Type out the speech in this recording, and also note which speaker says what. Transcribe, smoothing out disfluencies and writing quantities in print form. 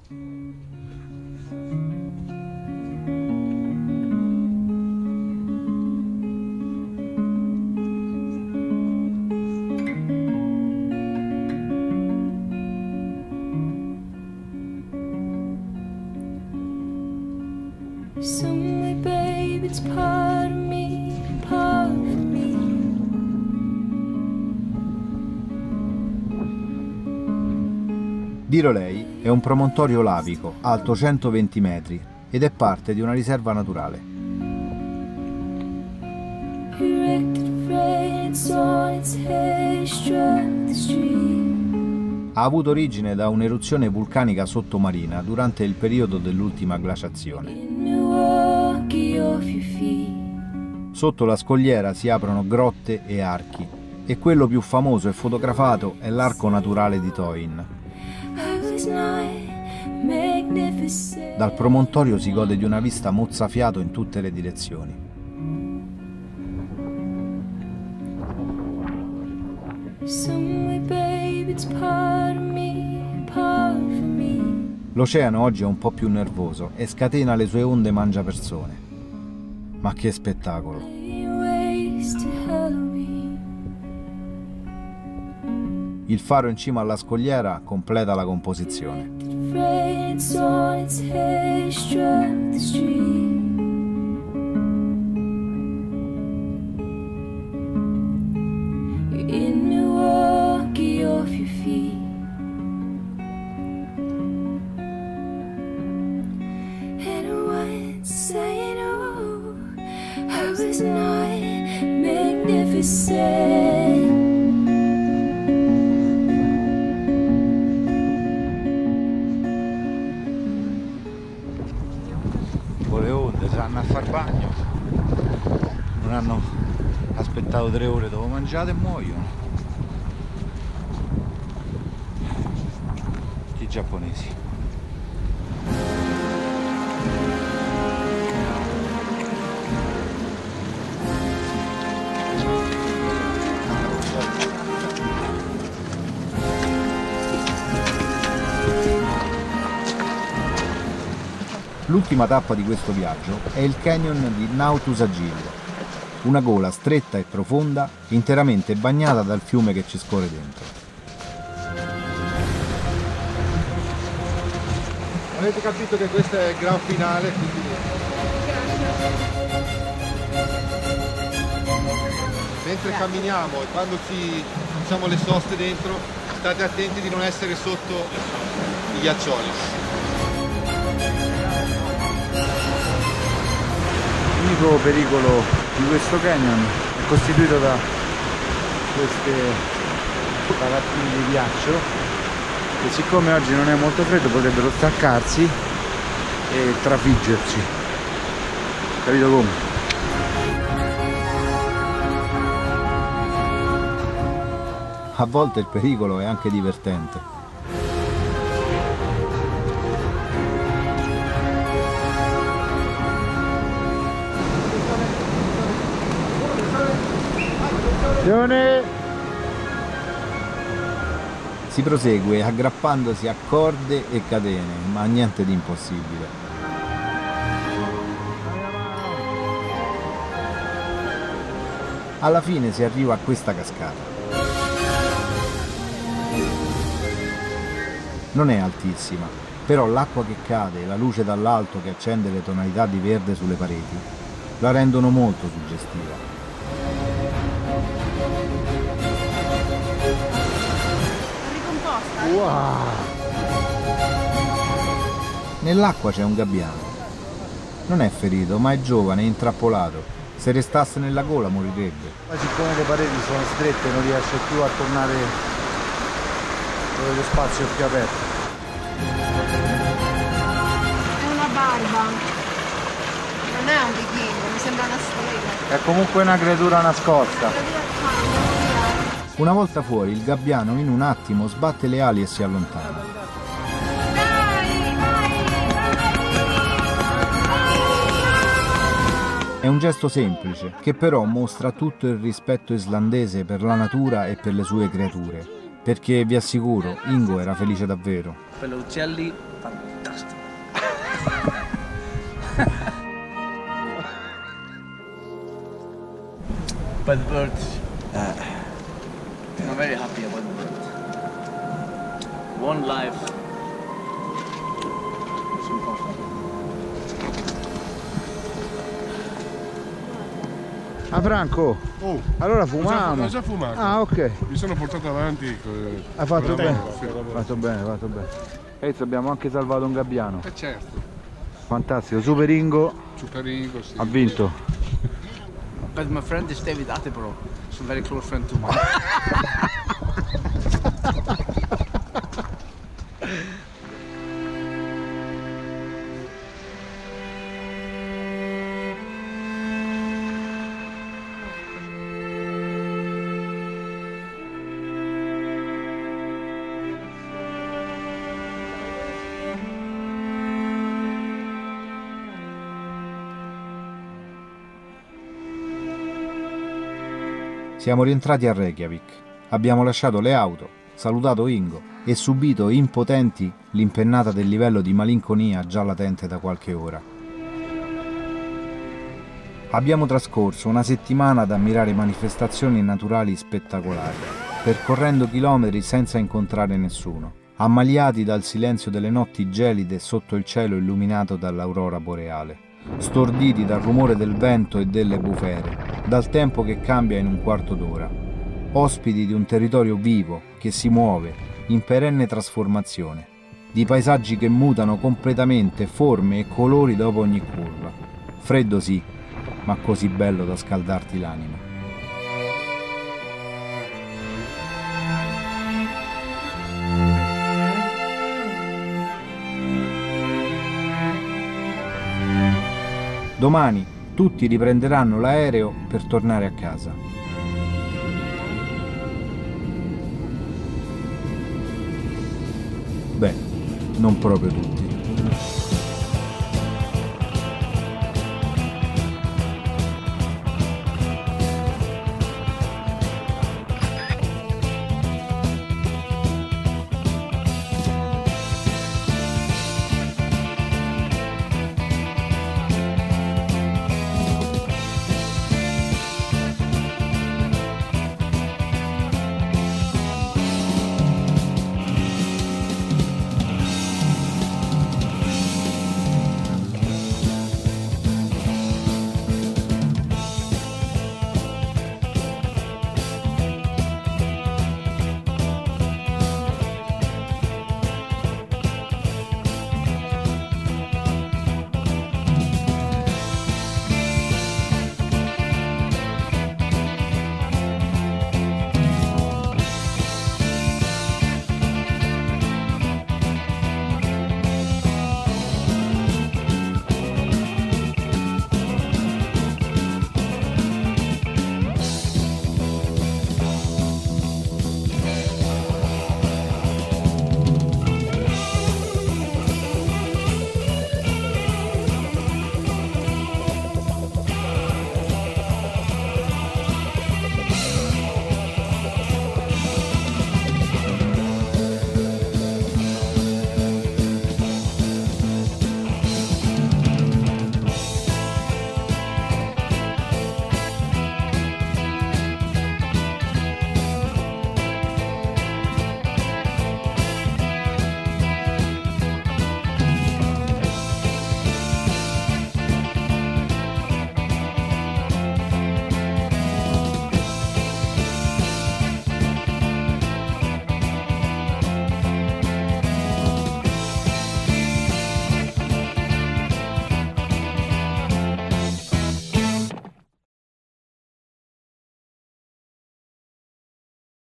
Speaker 1: Dirolei è un promontorio lavico alto 120 metri ed è parte di una riserva naturale. Ha avuto origine da un'eruzione vulcanica sottomarina durante il periodo dell'ultima glaciazione. Sotto la scogliera si aprono grotte e archi e quello più famoso e fotografato è l'arco naturale di Toin. Dal promontorio si gode di una vista mozzafiato in tutte le direzioni. L'oceano oggi è un po' più nervoso e scatena le sue onde mangiapersone. Ma che spettacolo! Il faro in cima alla scogliera completa la composizione. Le onde sanno a far bagno, non hanno aspettato 3 ore dopo mangiate e muoiono. I giapponesi. L'ultima tappa di questo viaggio è il canyon di Nauthusagil, una gola stretta e profonda, interamente bagnata dal fiume che ci scorre dentro.
Speaker 2: Avete capito che questo è il gran finale, quindi... Mentre camminiamo e quando ci facciamo le soste dentro, state attenti di non essere sotto i ghiaccioli.
Speaker 1: L'unico pericolo di questo canyon è costituito da queste palattine di ghiaccio che, siccome oggi non è molto freddo, potrebbero staccarsi e trafiggerci. Capito come? A volte il pericolo è anche divertente. Si prosegue aggrappandosi a corde e catene, ma niente di impossibile. Alla fine si arriva a questa cascata. Non è altissima, però l'acqua che cade e la luce dall'alto che accende le tonalità di verde sulle pareti la rendono molto suggestiva. Wow. Nell'acqua c'è un gabbiano. Non è ferito, ma è giovane e intrappolato. Se restasse nella gola morirebbe. Ma siccome le pareti sono strette non riesce più a tornare dove lo spazio è più aperto.
Speaker 3: È una barba. Non è un vichingo, mi sembra una strega.
Speaker 1: È comunque una creatura nascosta. Una volta fuori, il gabbiano in un attimo sbatte le ali e si allontana. È un gesto semplice, che però mostra tutto il rispetto islandese per la natura e per le sue creature. Perché vi assicuro, Ingo era felice davvero.
Speaker 4: Per gli uccelli But birds, I'm very happy about the birds. One life. Sono conforto.
Speaker 1: Ah Franco,
Speaker 5: Oh,
Speaker 1: allora fumavamo.
Speaker 5: ho già fumato.
Speaker 1: Ah ok,
Speaker 5: Mi sono portato avanti.
Speaker 1: hai fatto
Speaker 5: con la
Speaker 1: bene.
Speaker 5: mano, sì.
Speaker 1: Fatto bene, fatto bene. E abbiamo anche salvato un gabbiano.
Speaker 5: Certo,
Speaker 1: Fantastico, Super Ingo
Speaker 5: Ciucaringo, sì.
Speaker 1: ha vinto.
Speaker 4: But my friend is David Attenborough. He's a very close friend to mine.
Speaker 6: Siamo rientrati a Reykjavik, abbiamo lasciato le auto, salutato Ingo e subito impotenti l'impennata del livello di malinconia già latente da qualche ora. Abbiamo trascorso una settimana ad ammirare manifestazioni naturali spettacolari, percorrendo chilometri senza incontrare nessuno, ammaliati dal silenzio delle notti gelide sotto il cielo illuminato dall'aurora boreale, storditi dal rumore del vento e delle bufere, dal tempo che cambia in un quarto d'ora, ospiti di un territorio vivo che si muove in perenne trasformazione, di paesaggi che mutano completamente forme e colori dopo ogni curva. Freddo sì, ma così bello da scaldarti l'anima. Domani tutti riprenderanno l'aereo per tornare a casa. Beh, non proprio tutti.